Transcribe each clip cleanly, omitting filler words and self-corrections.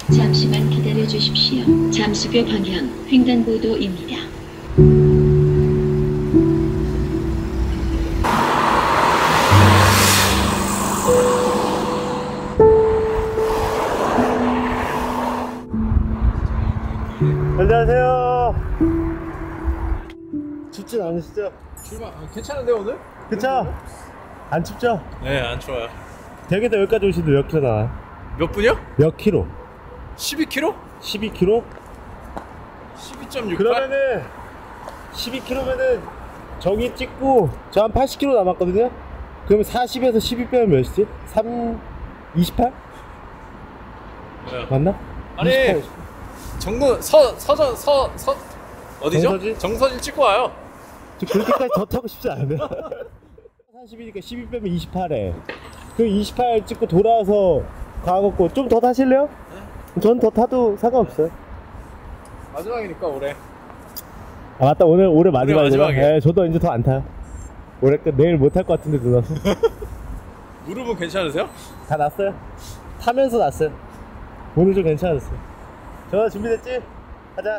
잠시만 기다려 주십시오. 잠수교 방향 횡단보도입니다. 안녕하세요. 춥진 않으시죠? 출발 괜찮은데 오늘? 그쵸? 안 춥죠? 네, 안 추워요. 댁에서 여기까지 오시는데 몇 킬로 나와요? 몇 분이요? 몇 킬로? 12km? 12킬로? 12.68? 그러면은 12킬로면은 저기 찍고 저 한 80킬로 남았거든요? 그러면 40에서 12 빼면 몇이지? 28? 뭐야? 맞나? 아니 28. 정근 어디죠? 정서진? 정서진 찍고 와요. 저 그렇게까지 더 타고 싶지 않은데 40이니까 12 빼면 28에 그럼 28 찍고 돌아와서 가갖고 좀 더 타실래요? 전 더 타도 상관없어요. 마지막이니까 올해. 아 맞다, 올해 마지막이구나. 마지막이에요. 네, 저도 이제 더 안 타요. 올해 끝 내일 못 탈 것 같은데 누나서 무릎은 괜찮으세요? 다 났어요. 타면서 났어요. 오늘 좀 괜찮았어요. 전화 준비됐지? 가자.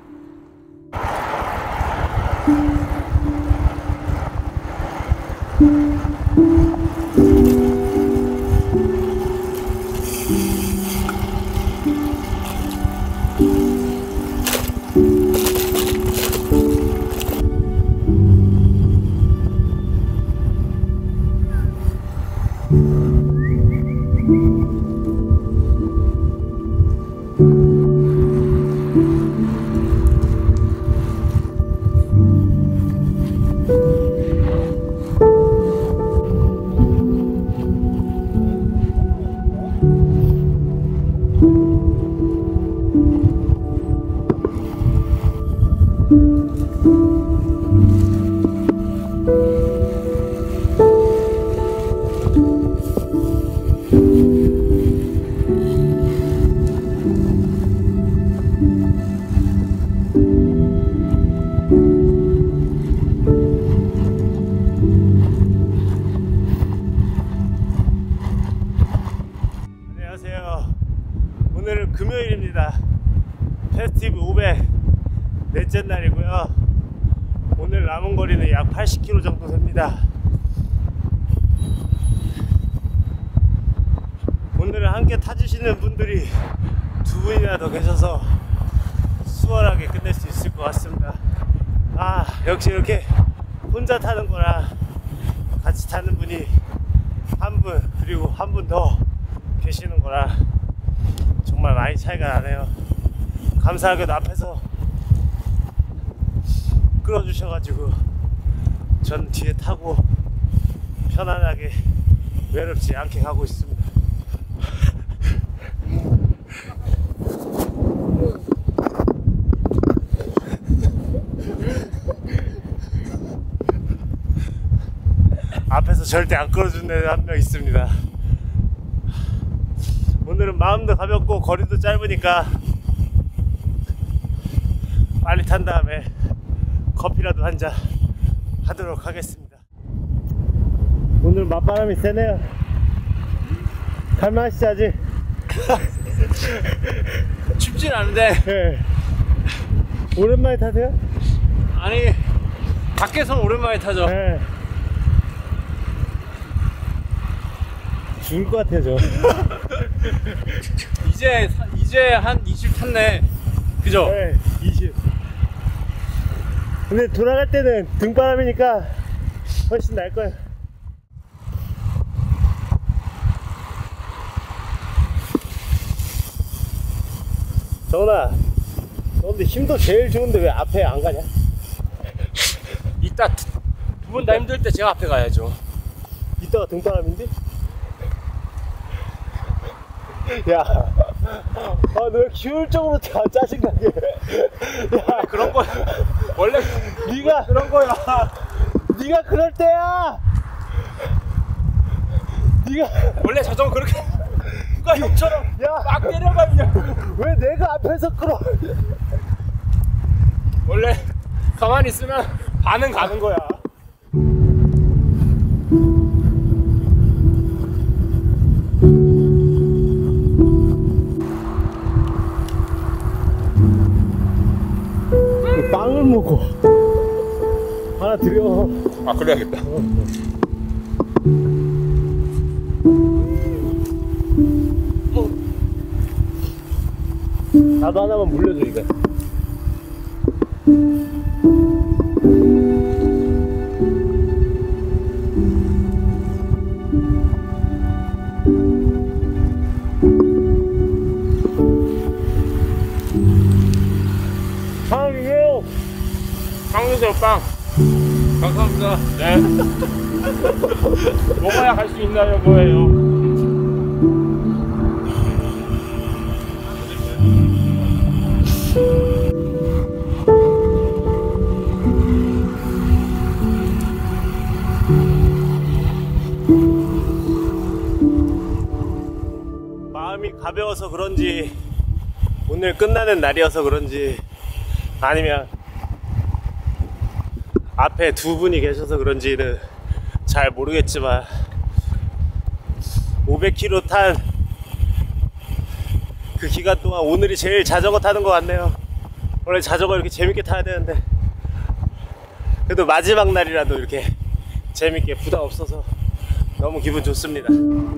안녕하세요. 오늘은 금요일입니다. 페스티브 500 넷째 날이고요. 오늘 남은 거리는 약 80km 정도 됩니다. 오늘은 함께 타주시는 분들이 두 분이나 더 계셔서 수월하게 끝낼 수 있을 것 같습니다. 아, 역시 이렇게 혼자 타는 거랑 같이 타는 분이 한 분, 그리고 한 분 더 계시는 거라 정말 많이 차이가 나네요. 감사하게도 앞에서 끌어주셔가지고 전 뒤에 타고 편안하게 외롭지 않게 가고 있습니다. 앞에서 절대 안 끌어주는 애가 한 명 있습니다. 오늘은 마음도 가볍고 거리도 짧으니까 빨리 탄 다음에 커피라도 한잔 하도록 하겠습니다. 오늘 맞바람이 세네요. 갈만하시지 아직? 춥진 않은데. 네. 오랜만에 타세요? 아니 밖에서는 오랜만에 타죠. 네. 죽을 것 같아요 저. 이제 한 20 탔네. 그죠? 네, 20. 근데 돌아갈 때는 등바람이니까 훨씬 나을 거예요. 정훈아, 너 근데 힘도 제일 좋은데 왜 앞에 안 가냐? 이따 두 분 다 힘들 때 제가 앞에 가야죠. 이따가 등바람인데? 야, 너 기울적으로 짜증나게. 야, 그런 거 원래 네가 그런 거야. 네가 그럴 때야. 네가 원래 자전거 그렇게 누가 형처럼 야, 막 내려가냐고. 왜 내가 앞에서 끌어? 원래 가만히 있으면 반은 가는 거야. 먹고 하나 드려. 아 그래야겠다. 나도 하나만 물려줘 이거. 빵이에요. 빵 주세요 빵. 감사합니다. 네. 먹어야 갈 수 있나요 뭐예요? 마음이 가벼워서 그런지 오늘 끝나는 날이어서 그런지 아니면 앞에 두 분이 계셔서 그런지는 잘 모르겠지만 500km 탄 그 기간 동안 오늘이 제일 자전거 타는 것 같네요. 원래 자전거 이렇게 재밌게 타야 되는데 그래도 마지막 날이라도 이렇게 재밌게 부담 없어서 너무 기분 좋습니다.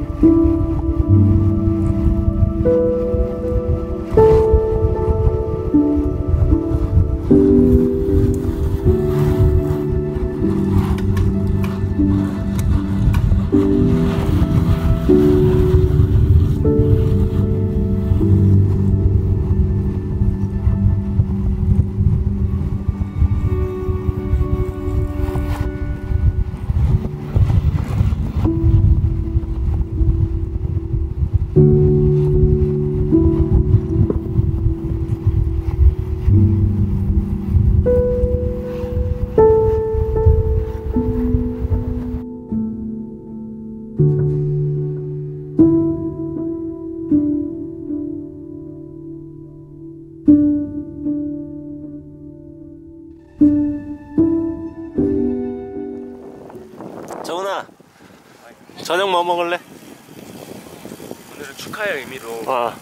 정훈아, 저녁 뭐 먹을래? 오늘은 축하의 의미로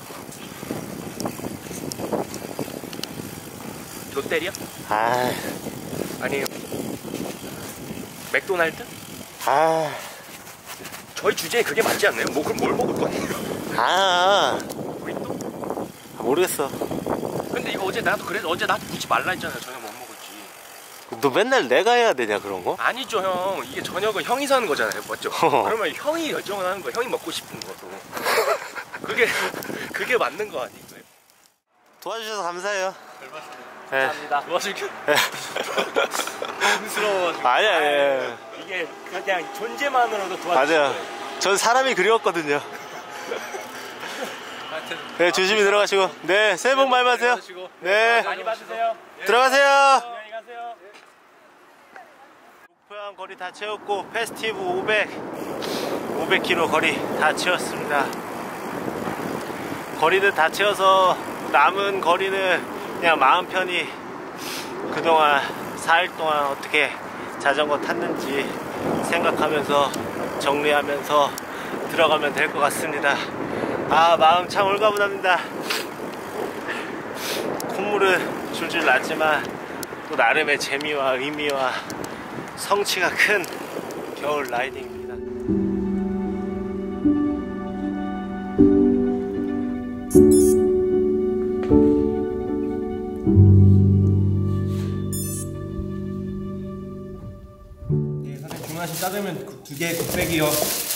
롯데리아? 아, 아니에요. 맥도날드? 아, 저희 주제에 그게 맞지 않나요? 뭐 그럼 뭘 먹을 거예요? 아, 우리 또? 모르겠어. 근데 이거 어제 나도 그래서 어제 나도 묻지 말라 했잖아요. 저녁 못 먹을지. 너 맨날 내가 해야 되냐 그런 거? 아니죠 형. 이게 저녁은 형이 사는 거잖아요. 맞죠? 그러면 형이 결정을 하는 거야. 형이 먹고 싶은 거도. 그게 맞는 거 아닌가요? 도와주셔서 감사해요. 별 말씀을. 네. 감사합니다. 도와줄게. 부끄러워가지고. 아니야. 이게 그냥 존재만으로도 도와주는 맞아요. 거예요. 전 사람이 그리웠거든요. 하여튼 네, 조심히 들어가시고. 네, 새해 복 많이 받으세요. 네, 많이 받으세요. 들어가세요. 안녕히 가세요. 목표한 거리 다 채웠고 페스티브 500km 거리 다 채웠습니다. 거리는 다 채워서 남은 거리는 그냥 마음 편히 그동안 4일 동안 어떻게 자전거 탔는지 생각하면서 정리하면서 들어가면 될 것 같습니다. 아, 마음 참 홀가분합니다. 콧물은 줄줄 나지만 또 나름의 재미와 의미와 성취가 큰 겨울 라이딩입니다. 네, 선생님 주문하신 짜장면 2개 곱빼기요.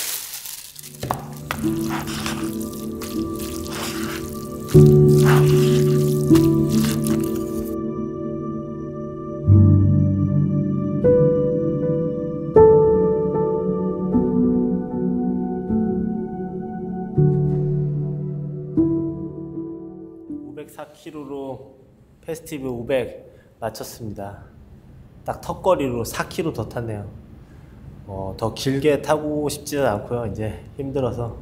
km로 페스티브 500 마쳤습니다. 딱 턱걸이로 4km 더 탔네요. 더 길게 타고 싶지는 않고요. 이제 힘들어서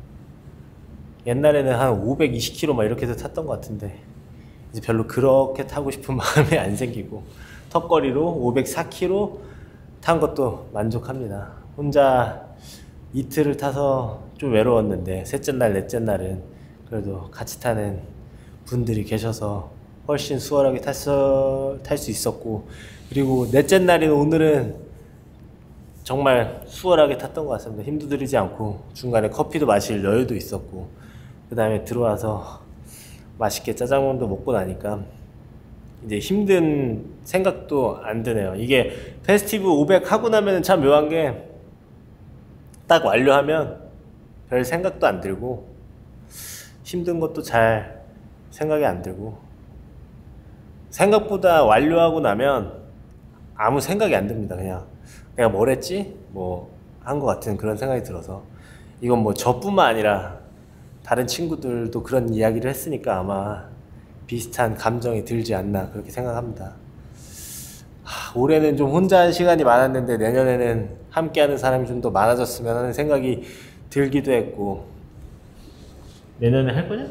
옛날에는 한 520km 막 이렇게 해서 탔던 것 같은데 이제 별로 그렇게 타고 싶은 마음이 안 생기고 턱걸이로 504km 탄 것도 만족합니다. 혼자 이틀을 타서 좀 외로웠는데 셋째 날, 넷째 날은 그래도 같이 타는 분들이 계셔서 훨씬 수월하게 탈 수 있었고, 그리고 넷째 날인 오늘은 정말 수월하게 탔던 것 같습니다. 힘도 들이지 않고 중간에 커피도 마실 여유도 있었고, 그 다음에 들어와서 맛있게 짜장면도 먹고 나니까 이제 힘든 생각도 안 드네요. 이게 페스티브 500 하고 나면 참 묘한 게 딱 완료하면 별 생각도 안 들고 힘든 것도 잘 생각이 안 들고, 생각보다 완료하고 나면 아무 생각이 안 듭니다. 그냥 내가 뭘 했지? 뭐 한 것 같은 그런 생각이 들어서, 이건 뭐 저뿐만 아니라 다른 친구들도 그런 이야기를 했으니까 아마 비슷한 감정이 들지 않나 그렇게 생각합니다. 올해는 좀 혼자 한 시간이 많았는데 내년에는 함께하는 사람이 좀 더 많아졌으면 하는 생각이 들기도 했고. 내년에 할 거냐?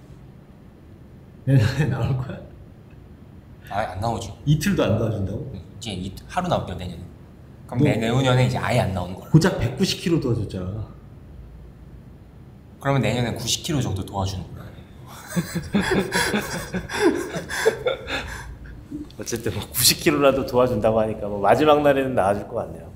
내년에 나올 거야? 아예 안 나오죠. 이틀도 안 도와준다고? 이제 하루 나올게요 내년에. 그럼 내후년에 이제 아예 안 나오는 거야. 고작 190kg 도와줬잖아. 그러면 내년에 90kg 정도 도와주는 거야. 어쨌든 뭐 90kg라도 도와준다고 하니까 뭐 마지막 날에는 나와줄 것 같네요.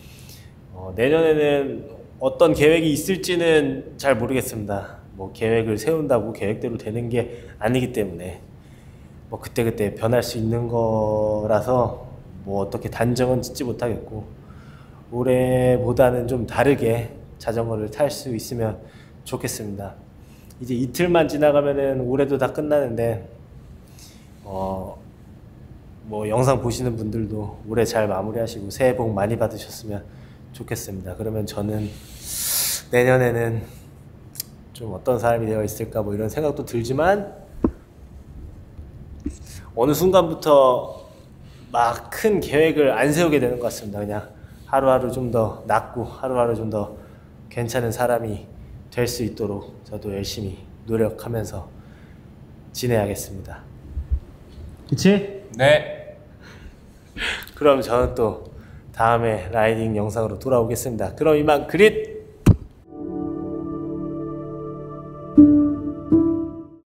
내년에는 어떤 계획이 있을지는 잘 모르겠습니다. 뭐 계획을 세운다고 계획대로 되는 게 아니기 때문에 뭐 그때그때 변할 수 있는 거라서 뭐 어떻게 단정은 짓지 못하겠고, 올해보다는 좀 다르게 자전거를 탈 수 있으면 좋겠습니다. 이제 이틀만 지나가면은 올해도 다 끝나는데 뭐 영상 보시는 분들도 올해 잘 마무리하시고 새해 복 많이 받으셨으면 좋겠습니다. 그러면 저는 내년에는 좀 어떤 사람이 되어 있을까 뭐 이런 생각도 들지만, 어느 순간부터 막 큰 계획을 안 세우게 되는 것 같습니다. 그냥 하루하루 좀 더 낫고 하루하루 좀 더 괜찮은 사람이 될 수 있도록 저도 열심히 노력하면서 지내야겠습니다. 그치? 네. 그럼 저는 또 다음에 라이딩 영상으로 돌아오겠습니다. 그럼 이만 그릿!